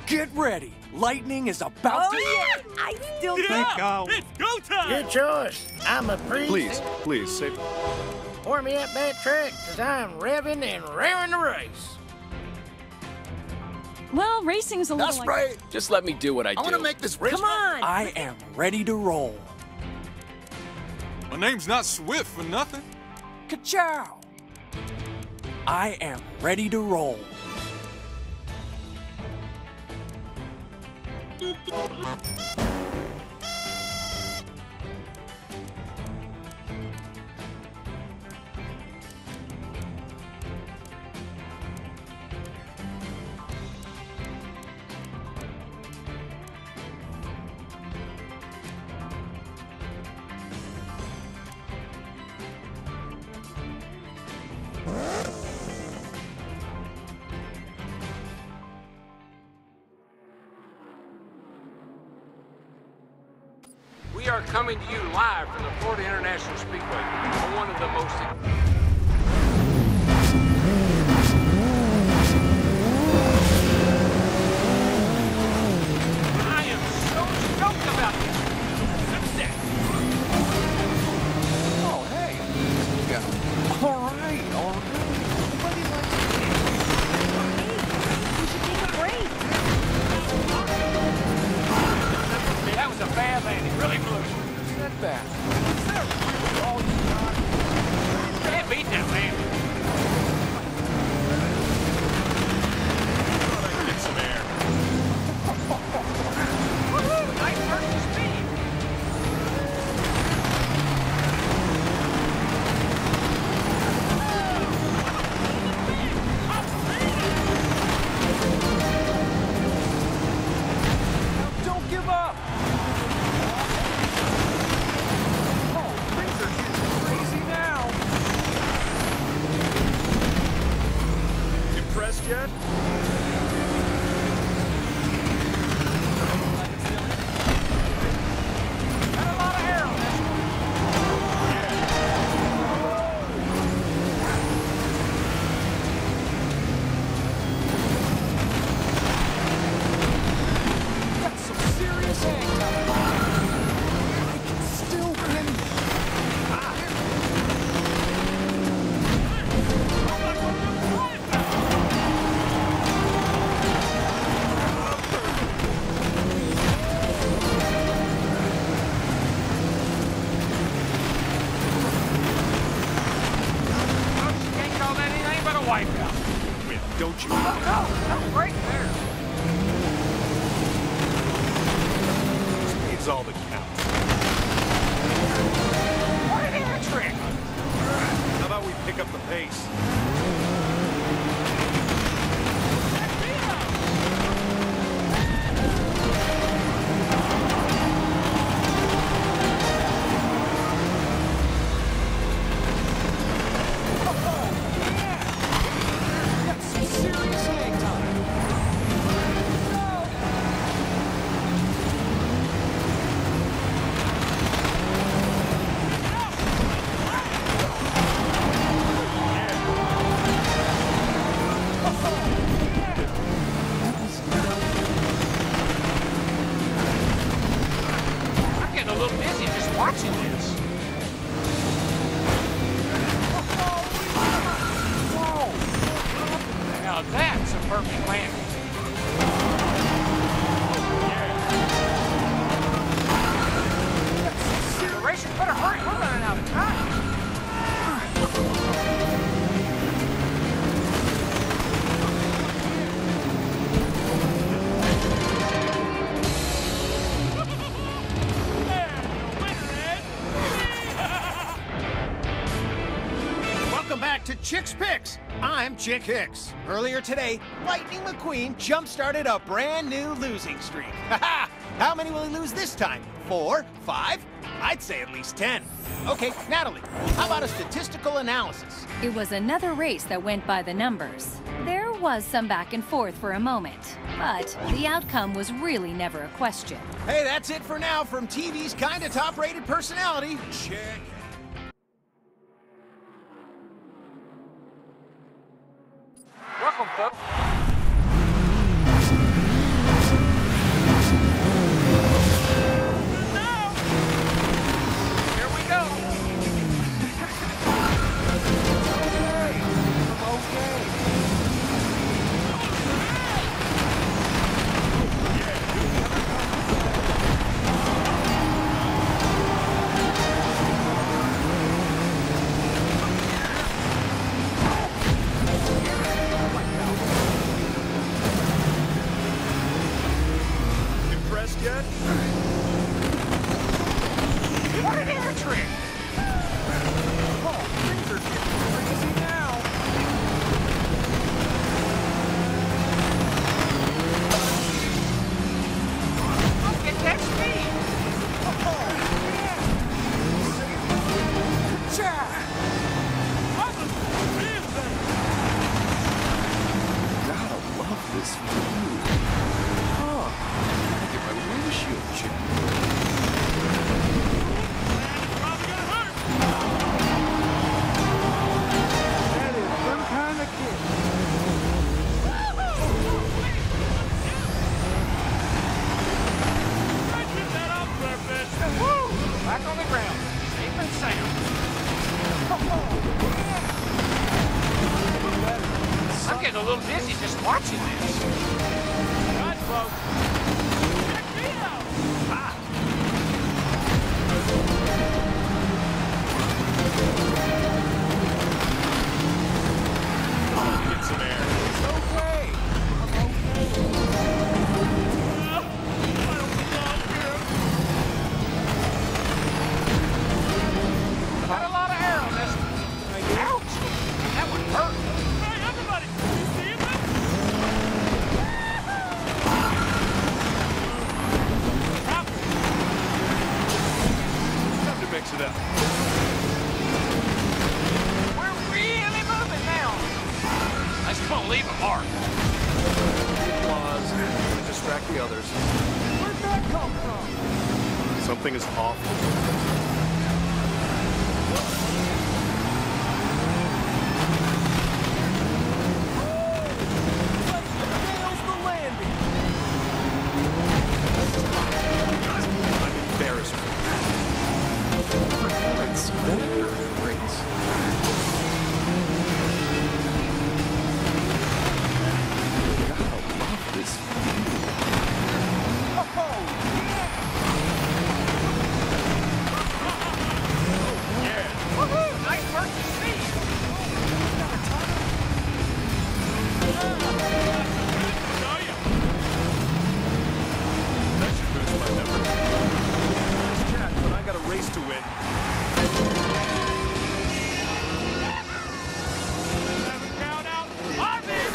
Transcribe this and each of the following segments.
Get ready. Lightning is about to... yeah! I still Let go. It's go time! Your choice. I'm a priest. Please, save... Pour me up that truck, because I'm revving and raring to race. Well, racing's a little That's right. Just let me do what I do. I want to make this race. Come on! I am ready to roll. My name's not Swift for nothing. Ka-chow! I am ready to roll. We are coming to you live from the Florida International Speedway on one of the most... I am so stoked about this. Success. Oh, hey. All right. Everybody likes We should take a break. That was a bad landing. Really blew. that bad. Can't beat that landing. Get some air. Woohoo! Nice burst of speed. Don't give up. Oh, things are getting crazy now. Impressed yet? Got a lot of air on this one. Got some serious hang time. I can still win. You can't call that anything but a wipeout. Don't you? No, great there. Speed's all that counts. What an air trick. How about we pick up the pace? Got some serious hang time. I'm getting a little dizzy just watching this. Now that's a perfect landing. The racers better hurry. We're running out of time. Welcome back to Chick's Picks. I'm Chick Hicks. Earlier today, Lightning McQueen jump-started a brand new losing streak. Ha! How many will he lose this time? 4? 5? I'd say at least 10. Okay, Natalie, how about a statistical analysis? It was another race that went by the numbers. There was some back and forth for a moment, but the outcome was really never a question. Hey, that's it for now from TV's kinda top-rated personality, Chick. Welcome, folks. this view. Oh, I gotta get my windshield checked. Probably gonna hurt. That is some kind of kid. I did that on purpose. Woo! Back on the ground. Safe and sound. I'm getting a little dizzy just watching this. Right, folks. Check me out. Get some air. It's okay. Got a lot of air on this. Ouch! That one hurt. Hey, everybody! You see that? Time to mix it up. We're really moving now. That's gonna leave a mark. Applause to distract the others. Where'd that come from? Something is awful. Nails the landing. I'm embarrassed. Performance under rates. Gotta love this view. Woohoo! Nice work to see. Oh, yeah. That should boost my numbers. Nice chat, but I got a race to win. Have a count out. Harvey!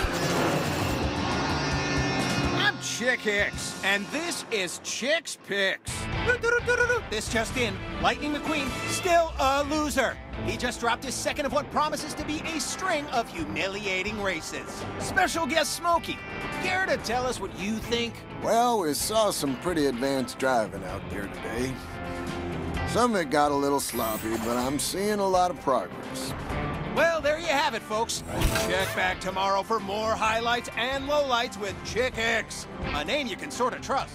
I'm Chick Hicks, and this is Chick's Picks. This just in, Lightning McQueen still a loser. He just dropped his second of what promises to be a string of humiliating races. Special guest Smokey, care to tell us what you think? Well, we saw some pretty advanced driving out there today. Some of it got a little sloppy, but I'm seeing a lot of progress. Well, there you have it, folks. Check back tomorrow for more highlights and lowlights with Chick Hicks, a name you can sort of trust.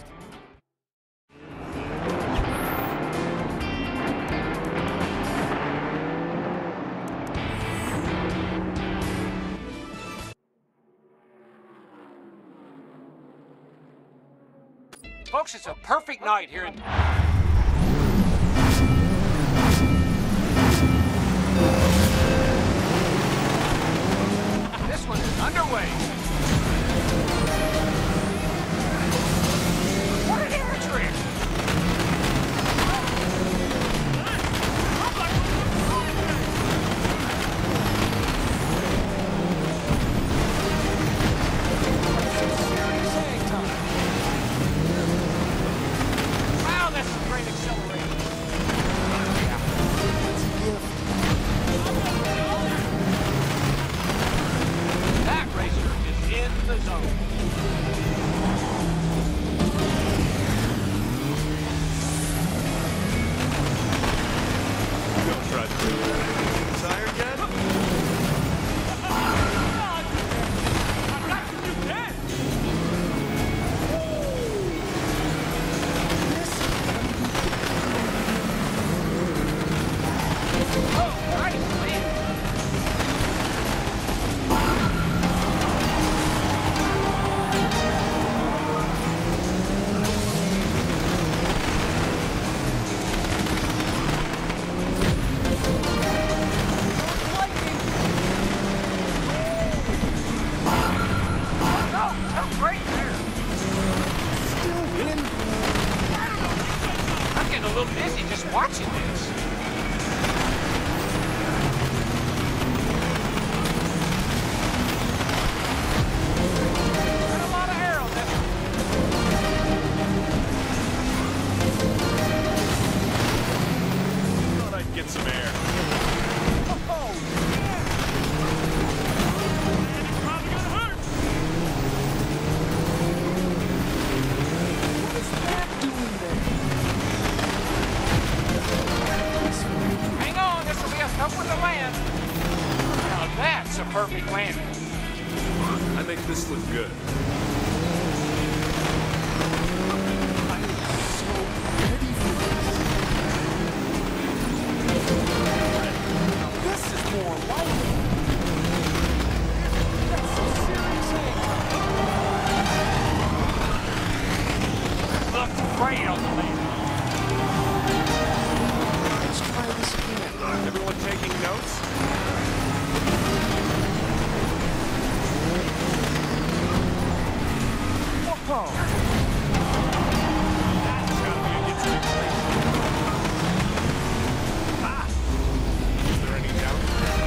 Folks, it's a perfect night here in... This one is underway. What an air trick! Wow, that's some great acceleration. That racer is in the zone. Don't try to do that. Tired yet? I've got to do that. Oh, right, man. Oh, great there. Still winning. I'm getting a little dizzy just watching this. Got a lot of air on this. Thought I'd get some air. Probably gonna hurt. make this look good. I am so ready for this. This is more like it. That's some serious hang time. Looks great on the land. Let's try this again. Everyone taking notes? Whoa. That's gotta be a instant place. Is there any doubt?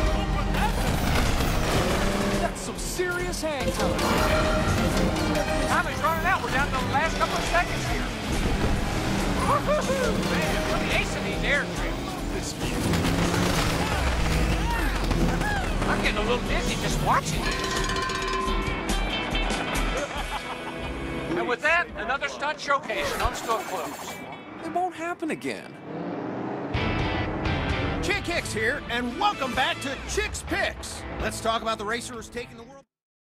That's some serious hang time. Time is running out. We're down to the last couple of seconds here. Woo-hoo-hoo! Man, really acing these air trips. This view. I'm getting a little dizzy just watching this. And with that, another stunt showcase, and I'm still close. It won't happen again. Chick Hicks here, and welcome back to Chick's Picks. Let's talk about the racer who's taking the